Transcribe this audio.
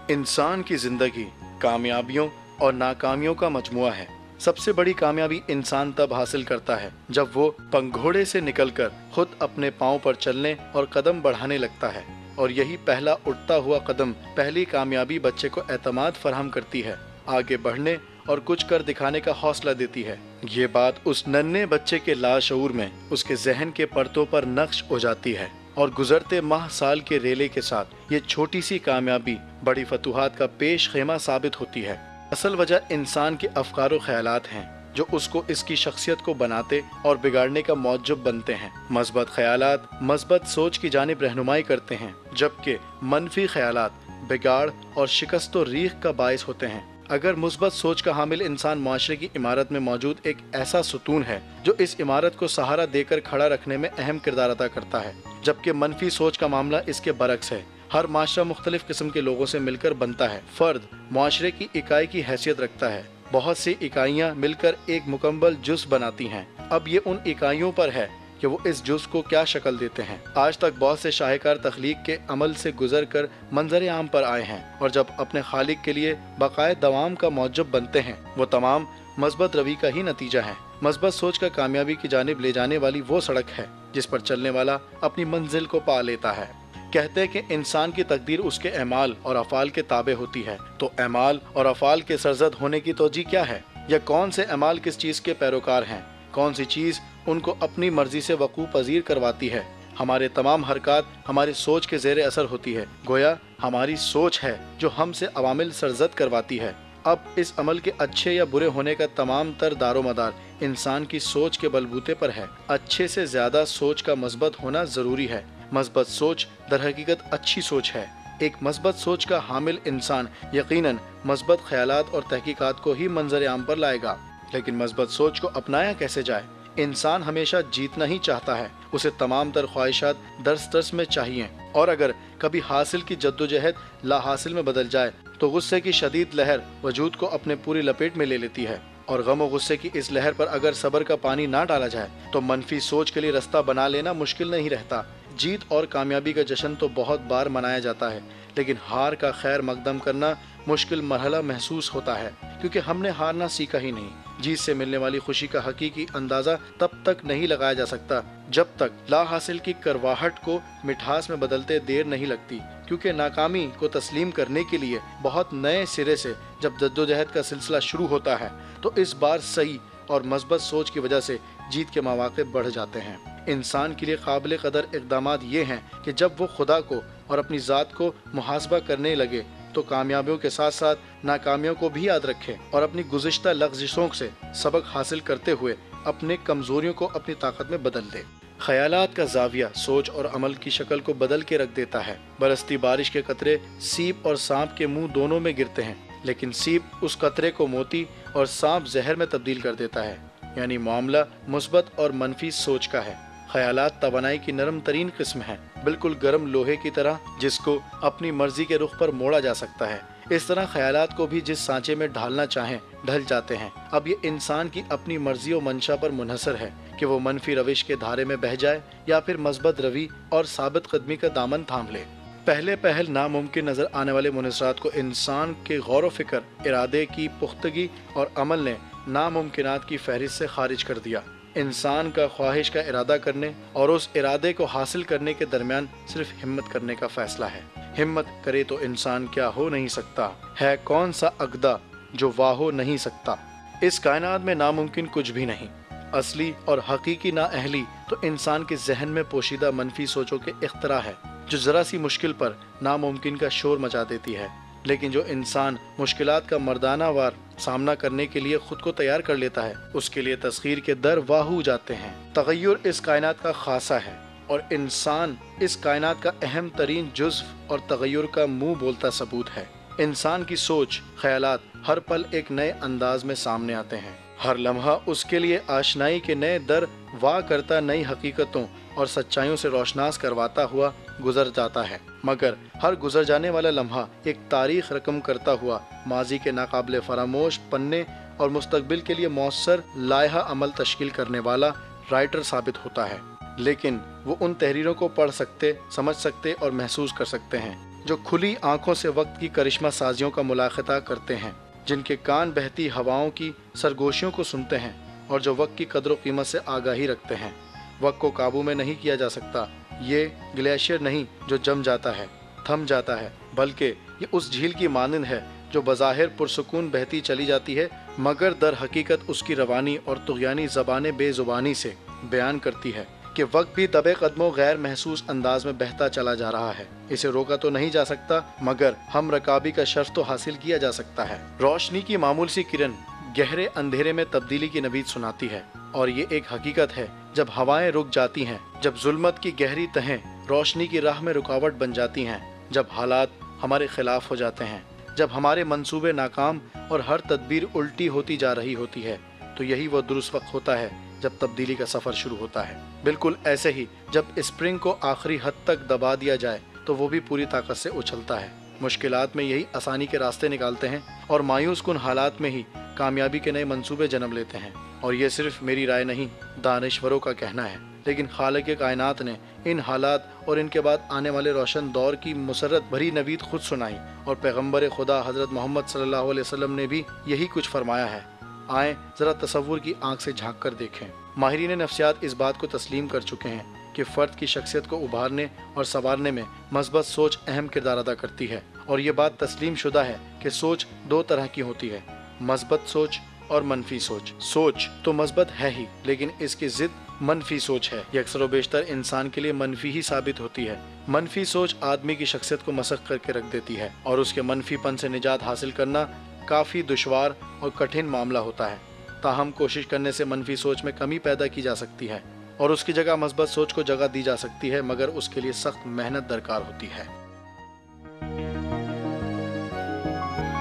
इंसान की जिंदगी कामयाबियों और नाकामियों का मजमुआ है। सबसे बड़ी कामयाबी इंसान तब हासिल करता है जब वो पंघोड़े से निकलकर खुद अपने पांव पर चलने और कदम बढ़ाने लगता है, और यही पहला उठता हुआ कदम पहली कामयाबी बच्चे को एतमाद फराहम करती है, आगे बढ़ने और कुछ कर दिखाने का हौसला देती है। ये बात उस नन्हे बच्चे के लाशऊर में उसके जहन के परतों पर नक्श हो जाती है, और गुजरते माह साल के रेले के साथ ये छोटी सी कामयाबी बड़ी फतूहात का पेश खेमा साबित होती है। असल वजह इंसान के अफकार व ख्यालात हैं जो उसको इसकी शख्सियत को बनाते और बिगाड़ने का मौजब बनते हैं। मस्बत ख्यालात मस्बत सोच की जानिब रहनुमाई करते हैं, जबकि मनफी ख्यालात बिगाड़ और शिकस्त व रीख का बायस होते हैं। अगर मुस्बत सोच का हामिल इंसान माशरे की इमारत में मौजूद एक ऐसा सुतून है जो इस इमारत को सहारा देकर खड़ा रखने में अहम किरदार अदा करता है, जबकि मनफी सोच का मामला इसके बरक्स है। हर माशरा मुख्तलिफ किस्म के लोगों से मिलकर बनता है। फर्द माशरे की इकाई की हैसियत रखता है। बहुत सी इकाइयाँ मिलकर एक मुकम्मल जुज़ बनाती हैं। अब ये उन इकाइयों पर है कि वो इस जुज़ को क्या शक्ल देते हैं। आज तक बहुत से शाहकार तख्लीक के अमल से गुजर कर मंजर आम पर आए हैं, और जब अपने खालिक के लिए बकाए दवाम का मौजब बनते हैं, वो तमाम मस्बत रवि का ही नतीजा है। मस्बत सोच का कामयाबी की जानिब ले जाने वाली वो सड़क है जिस पर चलने वाला अपनी मंजिल को पा लेता है। कहते हैं कि इंसान की तकदीर उसके अमाल और अफ़ाल के ताबे होती है। तो अमाल और अफ़ाल के सरजद होने की तोजी क्या है, या कौन से अमाल किस चीज़ के पैरोकार हैं, कौन सी चीज़ उनको अपनी मर्जी से वकूफ़ पजीर करवाती है। हमारे तमाम हरकत हमारी सोच के ज़ेरे असर होती है। गोया हमारी सोच है जो हमसे अवामिल सरजद करवाती है। अब इस अमल के अच्छे या बुरे होने का तमाम तर दारोमदार इंसान की सोच के बलबूते पर है। अच्छे से ज़्यादा सोच का मस्बत होना ज़रूरी है। मस्बत सोच दरहकीकत अच्छी सोच है। एक मस्बत सोच का हामिल इंसान यकीनन मस्बत ख्यालात और तहकीकात को ही मंजर आम पर लाएगा। लेकिन मस्बत सोच को अपनाया कैसे जाए? इंसान हमेशा जीतना ही चाहता है। उसे तमाम तर ख्वाहिशात दर्स दर्स में चाहिए, और अगर कभी हासिल की जद्दोजहद ला हासिल में बदल जाए तो गुस्से की शदीद लहर वजूद को अपने पूरी लपेट में ले लेती है। और गम और गुस्से की इस लहर पर अगर सब्र का पानी ना डाला जाए तो मनफी सोच के लिए रास्ता बना लेना मुश्किल नहीं रहता। जीत और कामयाबी का जश्न तो बहुत बार मनाया जाता है, लेकिन हार का खैर मकदम करना मुश्किल मरहला महसूस होता है, क्योंकि हमने हारना सीखा ही नहीं। जीत से मिलने वाली खुशी का हकीकी अंदाज़ा तब तक नहीं लगाया जा सकता जब तक ला हासिल की करवाहट को मिठास में बदलते देर नहीं लगती, क्योंकि नाकामी को तस्लीम करने के लिए बहुत नए सिरे से जब जद्दोजहद का सिलसिला शुरू होता है तो इस बार सही और मस्बत सोच की वजह से जीत के मौके बढ़ जाते हैं। इंसान के लिए काबिल कदर इक़दामात ये हैं कि जब वो खुदा को और अपनी ज़ात को मुहासबा करने लगे तो कामयाबियों के साथ साथ नाकामियों को भी याद रखे और अपनी गुज़िश्ता लग़्ज़िशों से सबक हासिल करते हुए अपने कमज़ोरियों को अपनी ताकत में बदल दे। ख़यालात का ज़ाविया सोच और अमल की शक्ल को बदल के रख देता है। बरसती बारिश के कतरे सीप और सांप के मुंह दोनों में गिरते हैं, लेकिन सीप उस कतरे को मोती और सांप जहर में तब्दील कर देता है। यानी मामला मुस्बत और मनफी सोच का है। ख़यालात तवानाई की नरम तरीन किस्म है, बिल्कुल गर्म लोहे की तरह जिसको अपनी मर्जी के रुख पर मोड़ा जा सकता है। इस तरह ख़यालात को भी जिस सांचे में ढालना चाहें ढल जाते हैं। अब ये इंसान की अपनी मर्जी और मंशा पर मुनहसर है कि वो मनफी रविश के धारे में बह जाए या फिर मस्बत रवि और साबित कदमी का दामन थाम ले। पहले पहल नामुमकिन नजर आने वाले मुनसरात को इंसान के गौर व फिक्र, इरादे की पुख्तगी और अमल ने नामुमकिनात की फहरिस्त से खारिज कर दिया। इंसान का ख्वाहिश का इरादा करने और उस इरादे को हासिल करने के दरमियान सिर्फ हिम्मत करने का फैसला है। हिम्मत करे तो इंसान क्या हो नहीं सकता, है कौन सा अक़दा जो वाह हो नहीं सकता। इस कायनात में नामुमकिन कुछ भी नहीं। असली और हकीकी नाअहली तो इंसान के जहन में पोशीदा मनफी सोचों के इख्तरा है, जो ज़रा सी मुश्किल पर नामुमकिन का शोर मचा देती है। लेकिन जो इंसान मुश्किलात का मर्दाना वार सामना करने के लिए खुद को तैयार कर लेता है, उसके लिए तस्खीर के दर वाहू जाते हैं। तगय्युर इस कायनात का खासा है और इंसान इस कायनात का अहम तरीन जुज़्व और तगय्युर का मुंह बोलता सबूत है। इंसान की सोच ख्यालात हर पल एक नए अंदाज में सामने आते हैं। हर लम्हा उसके लिए आशनाई के नए दर वाह करता नई हकीकतों और सच्चाइयों से रोशनास करवाता हुआ गुजर जाता है। मगर हर गुजर जाने वाला लम्हा एक तारीख रकम करता हुआ माजी के नाकाबिल फरामोश पन्ने और मुस्तकबिल के लिए मौसर लायहा अमल तश्कील करने वाला राइटर साबित होता है। लेकिन वो उन तहरीरों को पढ़ सकते, समझ सकते और महसूस कर सकते हैं जो खुली आंखों से वक्त की करिश्मा साजियों का मुलाखता करते हैं, जिनके कान बहती हवाओं की सरगोशियों को सुनते हैं और जो वक्त की कदर कीमत से आगाही रखते हैं। वक्त को काबू में नहीं किया जा सकता। ये ग्लेशियर नहीं जो जम जाता है, थम जाता है, बल्कि ये उस झील की मानंद है जो बज़ाहिर पुरसुकून बहती चली जाती है, मगर दर हकीकत उसकी रवानी और तुग़यानी ज़बान बेज़ुबानी से बयान करती है कि वक्त भी दबे कदमों गैर महसूस अंदाज में बहता चला जा रहा है। इसे रोका तो नहीं जा सकता, मगर हम रकाबी का शर्फ तो हासिल किया जा सकता है। रोशनी की मामूल सी किरण गहरे अंधेरे में तब्दीली की नवीद सुनाती है, और ये एक हकीकत है जब हवाएं रुक जाती हैं, जब जुल्मत की गहरी तहें रोशनी की राह में रुकावट बन जाती हैं, जब हालात हमारे खिलाफ हो जाते हैं, जब हमारे मंसूबे नाकाम और हर तदबीर उल्टी होती जा रही होती है, तो यही वो दुरुस्त वक्त होता है जब तब्दीली का सफ़र शुरू होता है। बिल्कुल ऐसे ही जब स्प्रिंग को आखिरी हद तक दबा दिया जाए तो वो भी पूरी ताकत से उछलता है। मुश्किलात में यही आसानी के रास्ते निकालते हैं और मायूस कुन हालात में ही कामयाबी के नए मंसूबे जन्म लेते हैं। और ये सिर्फ मेरी राय नहीं, दानिश्वरों का कहना है, लेकिन खालिक कायनात ने इन हालात और इनके बाद आने वाले रोशन दौर की मुसर्रत भरी नवीद खुद सुनाई, और पैगम्बर खुदा हज़रत मोहम्मद सल्लल्लाहु अलैहि वसल्लम ने भी यही कुछ फरमाया है। आए ज़रा तसव्वुर की आंख से झांक कर देखें। माहिरीन नफ्सियात इस बात को तस्लीम कर चुके हैं कि फ़र्द की शख्सियत को उभारने और संवारने में मस्बत सोच अहम किरदार अदा करती है, और ये बात तस्लीम शुदा है कि सोच दो तरह की होती है, मस्बत सोच और मनफी सोच। सोच तो मस्बत है ही, लेकिन इसकी ज़िद मनफी सोच है। ये अक्सर व बेशतर इंसान के लिए मनफी ही साबित होती है। मनफी सोच आदमी की शख्सियत को मसख करके रख देती है, और उसके मनफीपन से निजात हासिल करना काफ़ी दुश्वार और कठिन मामला होता है। ताहम कोशिश करने से मनफी सोच में कमी पैदा की जा सकती है और उसकी जगह मस्बत सोच को जगह दी जा सकती है, मगर उसके लिए सख्त मेहनत दरकार होती है।